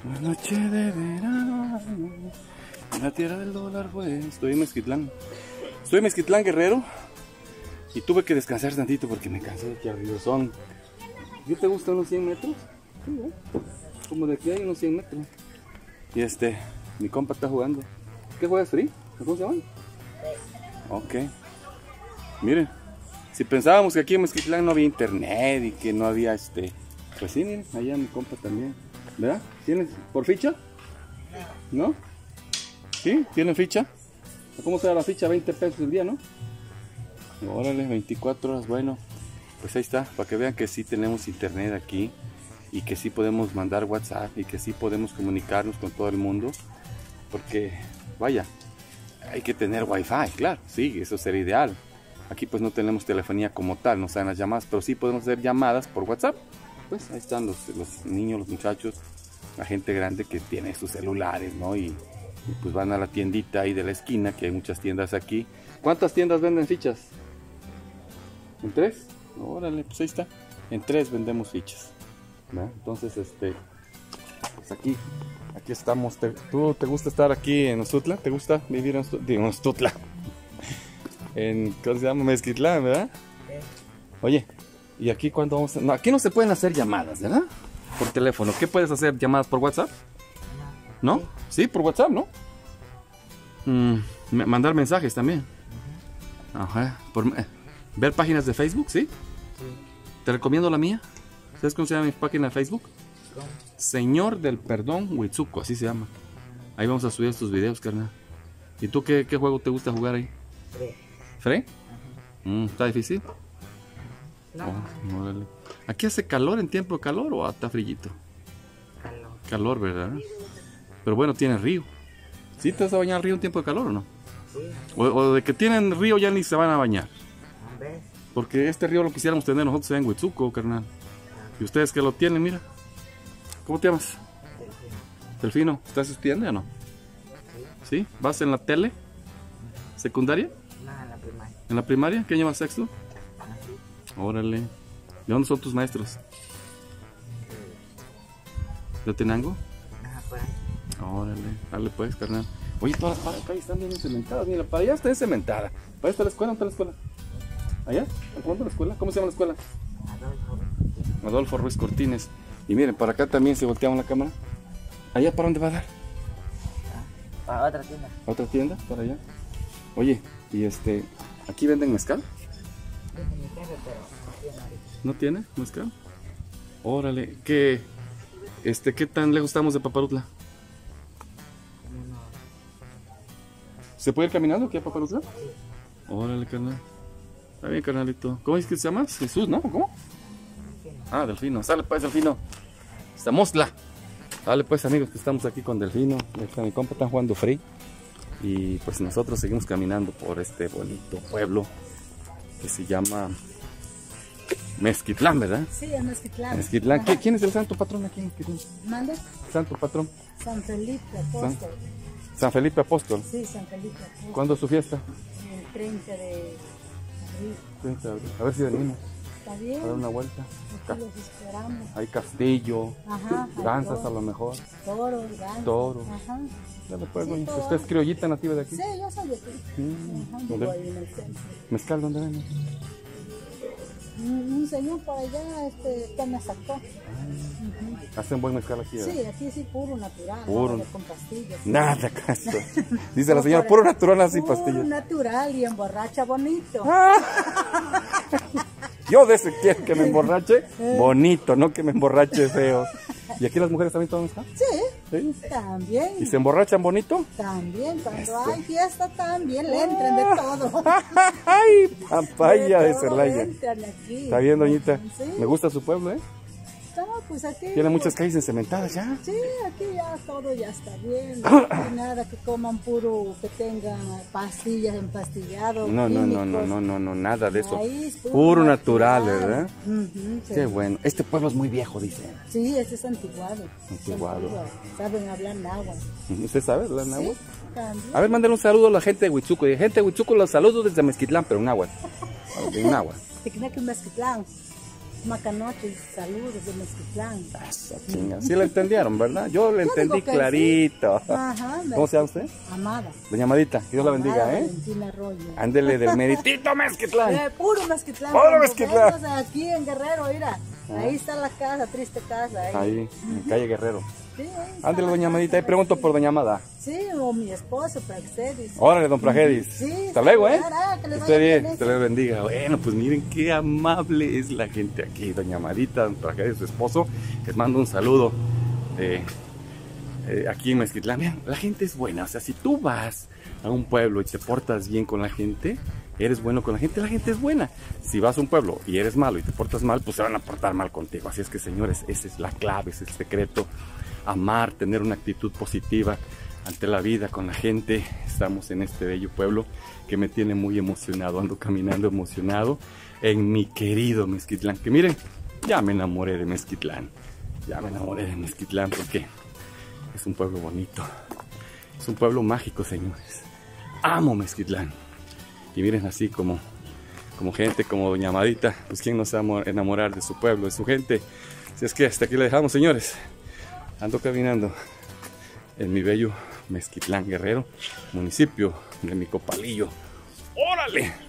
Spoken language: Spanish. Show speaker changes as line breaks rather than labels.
Una noche de verano, en la tierra del dólar fue. Estoy en Mezquitlán. Estoy en Mezquitlán, Guerrero. Y tuve que descansar tantito porque me cansé de aquí arriba. Son, ¿qué te gusta? ¿Unos 100 metros? Sí, ¿eh? Como de aquí hay unos 100 metros. Y mi compa está jugando. ¿Qué juegas, Free? ¿Cómo se llama? Ok. Miren, si pensábamos que aquí en Mezquitlán no había internet y que no había pues sí, miren, allá mi compa también. ¿Verdad? ¿Tienes por ficha? ¿No? ¿Sí? ¿Tienen ficha? ¿Cómo se da la ficha? 20 pesos el día, ¿no? Órale, 24 horas, bueno. Pues ahí está, para que vean que sí tenemos internet aquí. Y que sí podemos mandar WhatsApp y que sí podemos comunicarnos con todo el mundo. Porque, vaya, hay que tener Wi-Fi, claro, sí, eso sería ideal. Aquí pues no tenemos telefonía como tal, no salen las llamadas, pero sí podemos hacer llamadas por WhatsApp. Pues ahí están los niños, los muchachos, la gente grande que tiene sus celulares, ¿no? Y pues van a la tiendita ahí de la esquina, que hay muchas tiendas aquí. ¿Cuántas tiendas venden fichas? ¿En 3? Órale, pues ahí está. En 3 vendemos fichas, ¿no? Entonces, pues aquí estamos. ¿Tú te gusta estar aquí en Ustutla? ¿Te gusta vivir en Ustutla? ¿Cómo se llama? Mezquitlán, ¿verdad? Oye, ¿y aquí cuándo vamos a...? No, aquí no se pueden hacer llamadas, ¿verdad? Por teléfono. ¿Qué puedes hacer? ¿Llamadas por WhatsApp? ¿No? Sí, por WhatsApp, ¿no? Mandar mensajes también. Ajá. Ver páginas de Facebook, ¿sí? Sí. Te recomiendo la mía. ¿Sabes cómo se llama mi página de Facebook? ¿Cómo? Señor del Perdón Huitzuco, así se llama. Ahí vamos a subir estos videos, carnal. ¿Y tú qué juego te gusta jugar ahí? ¿Free? ¿Está difícil? No. Órale. ¿Aquí hace calor en tiempo de calor o está frillito? Calor. Calor, ¿verdad? Pero bueno, tiene río. ¿Sí te vas a bañar al río en tiempo de calor o no? Sí. O de que tienen río ya ni se van a bañar. Porque este río lo quisiéramos tener nosotros en Huitzuco, carnal. Y ustedes que lo tienen, mira. ¿Cómo te llamas? Delfino. ¿Estás estudiando o no? ¿Sí? ¿Vas en la tele? ¿Secundaria? No, en la primaria. ¿En la primaria? ¿Qué llevas, sexto? Órale. ¿De dónde son tus maestros? ¿De Tenango? Ajá, por ahí. Órale. Dale pues, carnal. Oye, todas las calles están bien cementadas. Mira, para allá está cementada. ¿Para allá está la escuela? ¿Dónde está la escuela? ¿Allá? ¿Dónde está la escuela? ¿Cómo se llama la escuela? Adolfo Ruiz Cortines. Y miren, para acá también se volteamos la cámara. ¿Allá para dónde va a dar? A otra tienda. ¿A otra tienda? Para allá. Oye, y ¿aquí venden mezcal? ¿No tiene mezcal? Órale, ¿qué tan lejos estamos de Paparutla? ¿Se puede ir caminando aquí a Paparutla? Órale, carnal. Está bien, carnalito. ¿Cómo es que se llama? Jesús, ¿no? ¿Cómo? Ah, Delfino. Sale pues, Delfino. Estamosla. Dale pues, amigos, que estamos aquí con Delfino. Mi compa está jugando Free. Y pues nosotros seguimos caminando por este bonito pueblo que se llama Mezquitlán, ¿verdad? Sí, es Mezquitlán. Mezquitlán. ¿Quién es el santo patrón aquí? ¿Mande? Santo patrón. San Felipe Apóstol. San Felipe Apóstol. Sí, San Felipe Apóstol. ¿Cuándo es su fiesta? El 30 de abril. 30 de abril. A ver si venimos. Está bien. A dar una vuelta. Aquí los esperamos. Hay castillo. Ajá. Danzas a lo mejor. Toros, danzas. Toros. Ajá. Dale pues, sí, ¿usted es criollita nativa de aquí? Sí, yo soy de aquí. Vivo ahí en el centro. ¿Mezcal dónde vende? Un señor por allá que me sacó. ¿Hacen buen mezcal aquí? ¿verdad? Sí, aquí sí, puro natural. Puro. Con pastillas. Nada, caso. Dice la señora, puro natural así, pastillas. Puro natural y emborracha bonito. Yo de ese quiero que me emborrache bonito, no que me emborrache feo. ¿Y aquí las mujeres también toman mezcal? Sí, sí, también. ¿Y se emborrachan bonito? También, cuando hay fiesta también le entran de todo. ¡Ay, papaya de Celaya! Está bien, doñita. ¿Sí? Me gusta su pueblo, ¿eh? No, pues aquí... Tiene muchas calles encementadas ya. Sí, aquí ya todo ya está bien. No hay nada que coman puro, que tengan pastillas empastilladas. No, nada de eso. Puro natural, ¿verdad? Sí. Qué bueno. Este pueblo es muy viejo, dicen. Sí, este es antiguado. Antiguado. Saben hablar náhuatl. ¿Usted sabe hablar náhuatl? Sí, también. A ver, mándale un saludo a la gente de Huitzuco. Y gente de Huitzuco, los saludos desde Mezquitlán, pero en náhuatl. En náhuatl. Te queda que en Mezquitlán.
Macanoches, saludos de Mezquitlán.
Eso, chinga. Sí lo entendieron, ¿verdad? Yo lo entendí
digo que
clarito.
Sí. Ajá,
¿Cómo se llama usted?
Amada.
Doña Amadita, que Dios la bendiga,
Amada
¿eh?
Valentina Arroyo.
Ándele del meritito Mezquitlán.
Puro Mezquitlán.
Puro
cuando
Mezquitlán.
vengas aquí en Guerrero, mira. Ahí está la casa, triste casa.
Ahí, en calle Guerrero.
Sí, ahí está
Ándele,
la
doña
casa,
Amadita, ahí pregunto por doña Amada.
Sí, o mi esposo, Praxedis.
Órale, don Pragedis.
Sí,
Hasta luego, ¿eh?
que les
Esté
vaya
bien,
bien,
te les bendiga. Bueno, pues miren qué amable es la gente aquí. Doña Amadita, don Pragedis, su esposo. Les mando un saludo aquí en Mezquitlán. Vean, la gente es buena. O sea, si tú vas a un pueblo y te portas bien con la gente, eres bueno con la gente es buena. Si vas a un pueblo y eres malo y te portas mal, pues se van a portar mal contigo. Así es que, señores, esa es la clave, ese es el secreto. Amar, tener una actitud positiva ante la vida, con la gente. Estamos en este bello pueblo que me tiene muy emocionado. Ando caminando emocionado en mi querido Mezquitlán. Que miren, ya me enamoré de Mezquitlán. Ya me enamoré de Mezquitlán porque es un pueblo bonito. Es un pueblo mágico, señores. Amo Mezquitlán. Y miren, así como gente como doña Amadita, pues quién no se va a enamorar de su pueblo, de su gente. Así es que hasta aquí le dejamos, señores. Ando caminando en mi bello Mezquitlán Guerrero, municipio de Micopalillo. ¡Órale!